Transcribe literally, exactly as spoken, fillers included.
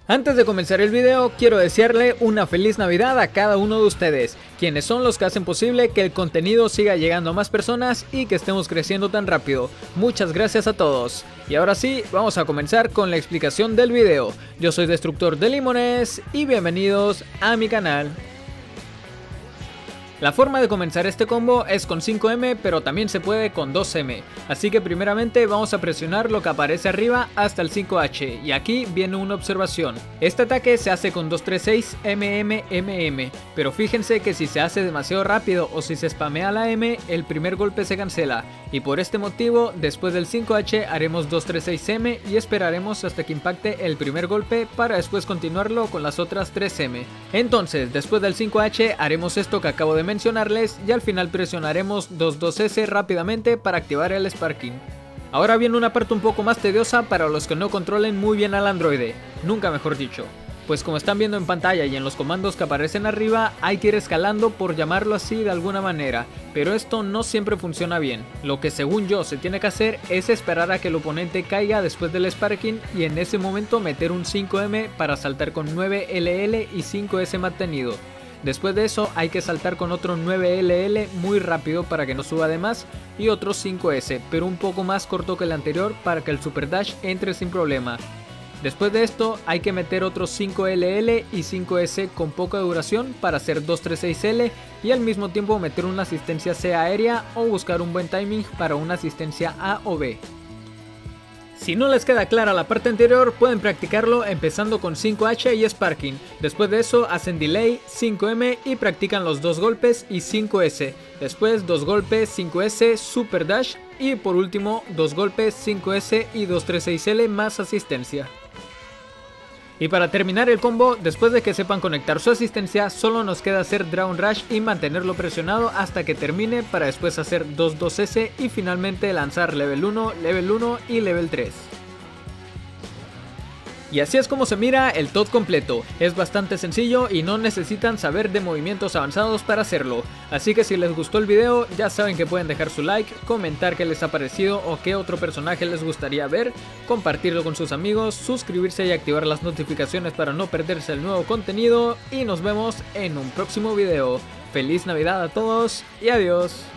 Antes de comenzar el video, quiero desearle una feliz Navidad a cada uno de ustedes, quienes son los que hacen posible que el contenido siga llegando a más personas y que estemos creciendo tan rápido. Muchas gracias a todos. Y ahora sí, vamos a comenzar con la explicación del video. Yo soy Destructor de Limones y bienvenidos a mi canal. La forma de comenzar este combo es con cinco eme, pero también se puede con dos eme. Así que primeramente vamos a presionar lo que aparece arriba hasta el cinco hache. Y aquí viene una observación. Este ataque se hace con dos tres seis eme eme eme eme. Pero fíjense que si se hace demasiado rápido o si se spamea la M, el primer golpe se cancela. Y por este motivo, después del cinco hache haremos dos tres seis eme y esperaremos hasta que impacte el primer golpe para después continuarlo con las otras tres eme. Entonces, después del cinco hache haremos esto que acabo de mencionarles y al final presionaremos dos dos ese rápidamente para activar el Sparking. Ahora viene una parte un poco más tediosa para los que no controlen muy bien al androide, nunca mejor dicho. Pues como están viendo en pantalla y en los comandos que aparecen arriba, hay que ir escalando por llamarlo así de alguna manera, pero esto no siempre funciona bien. Lo que según yo se tiene que hacer es esperar a que el oponente caiga después del Sparking y en ese momento meter un cinco eme para saltar con nueve ele ele y cinco ese mantenido. Después de eso hay que saltar con otro nueve ele ele muy rápido para que no suba de más y otro cinco ese, pero un poco más corto que el anterior para que el super dash entre sin problema. Después de esto hay que meter otros cinco ele ele y cinco ese con poca duración para hacer dos tres seis ele y al mismo tiempo meter una asistencia C aérea o buscar un buen timing para una asistencia A o B. Si no les queda clara la parte anterior, pueden practicarlo empezando con cinco hache y Sparking. Después de eso hacen delay, cinco eme y practican los dos golpes y cinco ese. Después dos golpes, cinco ese, super dash y por último dos golpes, cinco ese y dos tres seis ele más asistencia. Y para terminar el combo, después de que sepan conectar su asistencia, solo nos queda hacer Dragon Rush y mantenerlo presionado hasta que termine para después hacer dos dos ese y finalmente lanzar level uno, level uno y level tres. Y así es como se mira el T O D completo, es bastante sencillo y no necesitan saber de movimientos avanzados para hacerlo. Así que si les gustó el video ya saben que pueden dejar su like, comentar qué les ha parecido o qué otro personaje les gustaría ver, compartirlo con sus amigos, suscribirse y activar las notificaciones para no perderse el nuevo contenido y nos vemos en un próximo video. Feliz Navidad a todos y adiós.